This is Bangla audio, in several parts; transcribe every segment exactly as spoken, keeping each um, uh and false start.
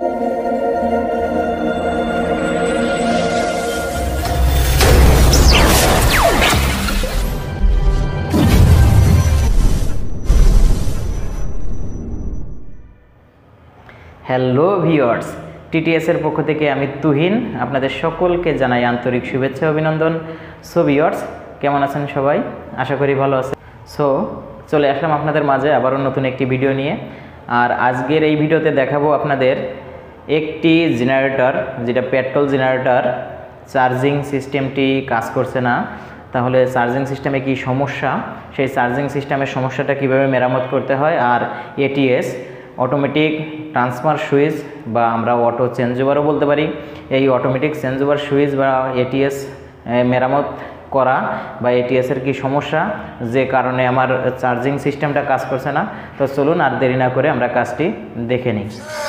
Hello viewers, T T S এর পক্ষ থেকে আমি তুহিন আপনাদের সকলকে জানাই আন্তরিক শুভেচ্ছা অভিনন্দন। সো ভিউয়ার্স, কেমন আছেন সবাই? আশা করি ভালো আছেন। সো চলে আসলাম আপনাদের মাঝে আবারও নতুন একটি ভিডিও নিয়ে। আর আজকের এই ভিডিওতে দেখাবো আপনাদের একটি জেনারেটর, যেটা পেট্রোল জেনারেটর, চার্জিং সিস্টেমটি কাজ করছে না। তাহলে চার্জিং সিস্টেমে কি সমস্যা, সেই চার্জিং সিস্টেমের সমস্যাটা কিভাবে মেরামত করতে হয়, আর A T S automatic transfer switch বা আমরা অটো চেঞ্জ ওভারও বলতে পারি, এই অটোমেটিক চেঞ্জ ওভার সুইচ বা এ টি এস মেরামত করা বা এ টি এসের কি সমস্যা যে কারণে আমার চার্জিং সিস্টেমটা কাজ করছে না। তো চলুন আর দেরি না করে আমরা কাজটি দেখে নিই।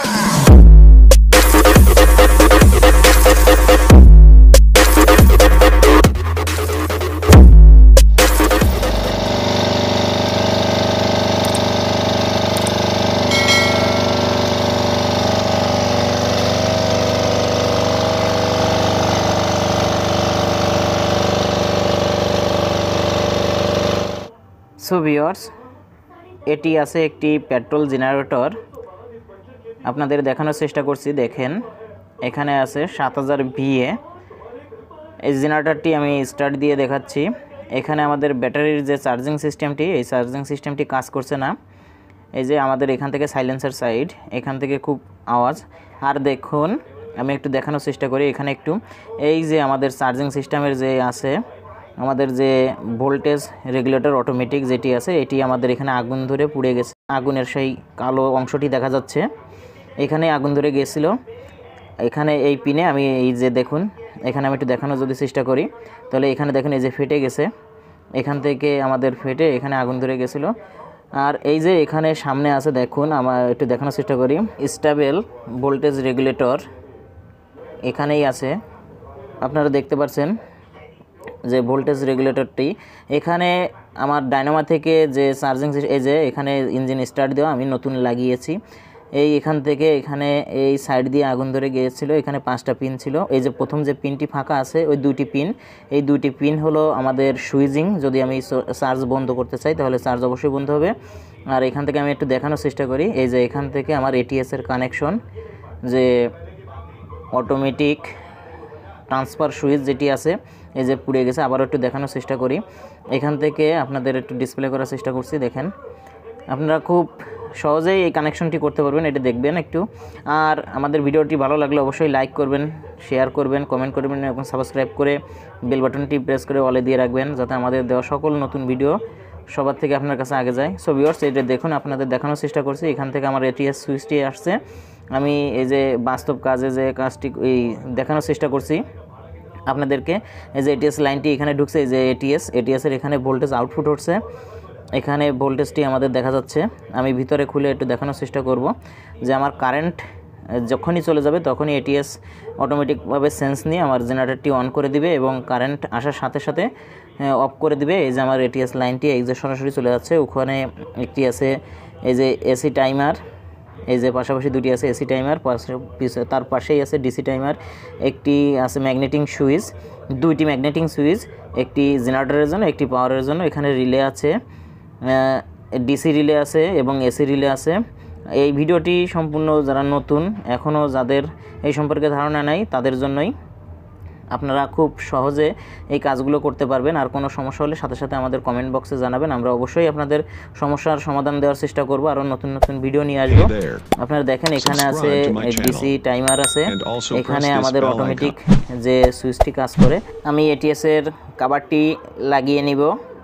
সো ভিউয়ার্স, এটি আছে একটি পেট্রোল জেনারেটর, আপনাদের দেখানোর চেষ্টা করছি। দেখেন, এখানে আছে সাত হাজার ভিএ। এই জেনারেটরটি আমি স্টার্ট দিয়ে দেখাচ্ছি। এখানে আমাদের ব্যাটারির যে চার্জিং সিস্টেমটি, এই চার্জিং সিস্টেমটি কাজ করছে না। এই যে আমাদের এখান থেকে সাইলেন্সার সাইড, এখান থেকে খুব আওয়াজ। আর দেখুন, আমি একটু দেখানোর চেষ্টা করি। এখানে একটু এই যে আমাদের চার্জিং সিস্টেমের যে আছে, আমাদের যে ভোল্টেজ রেগুলেটর অটোমেটিক যেটি আছে, এটি আমাদের এখানে আগুন ধরে পুড়ে গেছে। আগুনের সেই কালো অংশটি দেখা যাচ্ছে, এখানে আগুন ধরে গিয়েছিল। এখানে এই পিনে আমি এই যে দেখুন, এখানে আমি একটু দেখানোর যদি চেষ্টা করি, তাহলে এখানে দেখুন এই যে ফেটে গেছে, এখান থেকে আমাদের ফেটে এখানে আগুন ধরে গেছিলো। আর এই যে এখানে সামনে আছে, দেখুন আমার একটু দেখানোর চেষ্টা করি, স্টেবল ভোল্টেজ রেগুলেটর এখানেই আছে, আপনারা দেখতে পাচ্ছেন যে ভোল্টেজ রেগুলেটরটি। এখানে আমার ডায়নামো থেকে যে চার্জিং, এই যে এখানে ইঞ্জিন স্টার্ট দেওয়া আমি নতুন লাগিয়েছি। এই এখান থেকে এখানে এই সাইড দিয়ে আগুন ধরে গিয়েছিল। এখানে পাঁচটা পিন ছিল। এই যে প্রথম যে পিনটি ফাঁকা আছে, ওই দুইটি পিন, এই দুইটি পিন হলো আমাদের সুইচিং। যদি আমি চার্জ বন্ধ করতে চাই তাহলে চার্জ অবশ্যই বন্ধ হবে। আর এখান থেকে আমি একটু দেখানোর চেষ্টা করি, এই যে এখান থেকে আমার এ টি এস এর কানেকশন, যে অটোমেটিক ট্রান্সফার সুইচ যেটি আছে, এই যে পুড়ে গেছে। আবারও একটু দেখানোর চেষ্টা করি, এখান থেকে আপনাদের একটু ডিসপ্লে করার চেষ্টা করছি। দেখেন, আপনারা খুব সহজেই এই কানেকশনটি করতে পারবেন, এটা দেখবেন একটু। আর আমাদের ভিডিওটি ভালো লাগলে অবশ্যই লাইক করবেন, শেয়ার করবেন, কমেন্ট করবেন এবং সাবস্ক্রাইব করে বেল বাটনটি প্রেস করে অলে দিয়ে রাখবেন, যাতে আমাদের দেওয়া সকল নতুন ভিডিও সবার থেকে আপনার কাছে আগে যায়। সো ভিউয়ার্স, এটা দেখুন, আপনাদের দেখানোর চেষ্টা করছি। এখান থেকে আমার এ টি এস সুইচটি আসছে। আমি এই যে বাস্তব কাজে যে কাজটি এই দেখানোর চেষ্টা করছি আপনাদেরকে। এই যে এ টি এস লাইনটি এখানে ঢুকছে, এই যে এটিএস এটিএসের এখানে ভোল্টেজ আউটপুট হচ্ছে, এখানে ভোল্টেজটি আমাদের দেখা যাচ্ছে। আমি ভিতরে খুলে একটু দেখানোর চেষ্টা করব যে আমার কারেন্ট যখনই চলে যাবে তখনই এ টি এস অটোমেটিকভাবে সেন্স নিয়ে আমার জেনারেটরটি অন করে দিবে এবং কারেন্ট আসার সাথে সাথে অফ করে দিবে। এই যে আমার এ টি এস লাইনটি এই যে সরাসরি চলে যাচ্ছে। ওখানে একটি আছে এই যে এসি টাইমার, এই যে পাশাপাশি দুটি আছে এসি টাইমার, তার পাশেই আছে ডিসি টাইমার, একটি আছে ম্যাগনেটিং সুইচ, দুইটি ম্যাগনেটিং সুইচ, একটি জেনারেটরের জন্য একটি পাওয়ারের জন্য। এখানে রিলে আছে, ডিসি রিলে আছে এবং এসি রিলে আছে। এই ভিডিওটি সম্পূর্ণ যারা নতুন, এখনও যাদের এই সম্পর্কে ধারণা নাই, তাদের জন্যই। আপনারা খুব সহজে এই কাজগুলো করতে পারবেন। আর কোনো সমস্যা হলে সাথে সাথে আমাদের কমেন্ট বক্সে জানাবেন, আমরা অবশ্যই আপনাদের সমস্যার সমাধান দেওয়ার চেষ্টা করব, আরও নতুন নতুন ভিডিও নিয়ে আসবো। আপনারা দেখেন, এখানে আছে ডিসি টাইমার আছে, এখানে আমাদের অটোমেটিক যে সুইচটি কাজ করে। আমি এ টি এস এর কভারটি লাগিয়ে নিব।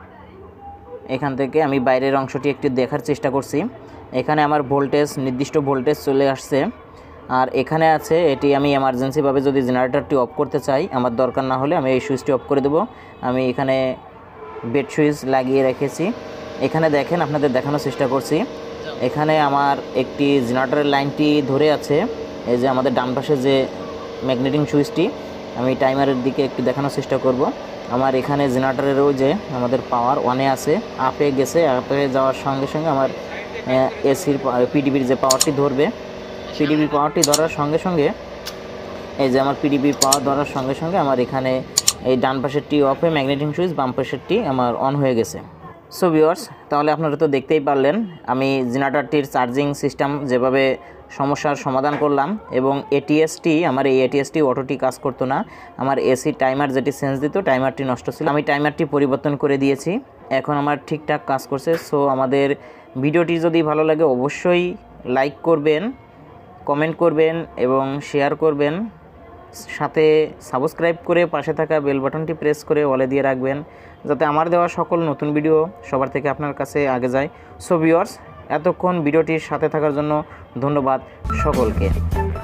এখান থেকে আমি বাইরের অংশটি একটু দেখার চেষ্টা করছি। এখানে আমার ভোল্টেজ, নির্দিষ্ট ভোল্টেজ চলে আসছে। আর এখানে আছে, এটি আমি এমার্জেন্সিভাবে যদি জেনারেটরটি অফ করতে চাই, আমার দরকার না হলে আমি এই সুইচটি অফ করে দেব। আমি এখানে বেড সুইচ লাগিয়ে রেখেছি। এখানে দেখেন, আপনাদের দেখানোর চেষ্টা করছি, এখানে আমার একটি জেনারেটরের লাইনটি ধরে আছে। এই যে আমাদের ডান পাশে যে ম্যাগনেটিং সুইচটি, আমি টাইমারের দিকে একটু দেখানোর চেষ্টা করব। আমার এখানে জেনারেটরেরও যে আমাদের পাওয়ার ওয়ানে আছে, আপে গেছে। আপে যাওয়ার সঙ্গে সঙ্গে আমার এসির পিডিবির যে পাওয়ারটি ধরবে, পিডিবি পাওয়ারটি ধরার সঙ্গে সঙ্গে এই যে আমার পিডিবি পাওয়ার ধরার সঙ্গে সঙ্গে আমার এখানে এই ডান পাশেরটি অফ হয়ে ম্যাগনেটিক সুইচ, বাম পাশেরটি আমার অন হয়ে গেছে। সো ভিউয়ার্স, তাহলে আপনারা তো দেখতেই পারলেন আমি জেনারেটরটির চার্জিং সিস্টেম যেভাবে সমস্যার সমাধান করলাম, এবং এটিএসটি আমার এই এটিএসটি অটোটি কাজ করতো না, আমার এসি টাইমার যেটি সেন্স দিত টাইমারটি নষ্ট ছিল, আমি টাইমারটি পরিবর্তন করে দিয়েছি, এখন আমার ঠিকঠাক কাজ করছে। সো আমাদের ভিডিওটি যদি ভালো লাগে অবশ্যই লাইক করবেন, কমেন্ট করবেন এবং শেয়ার করবেন, সাথে সাবস্ক্রাইব করে পাশে থাকা বেল বাটনটি প্রেস করে অলে দিয়ে রাখবেন, যাতে আমার দেওয়া সকল নতুন ভিডিও সবার থেকে আপনার কাছে আগে যায়। সো ভিউয়ার্স, এতক্ষণ ভিডিওটির সাথে থাকার জন্য ধন্যবাদ সকলকে।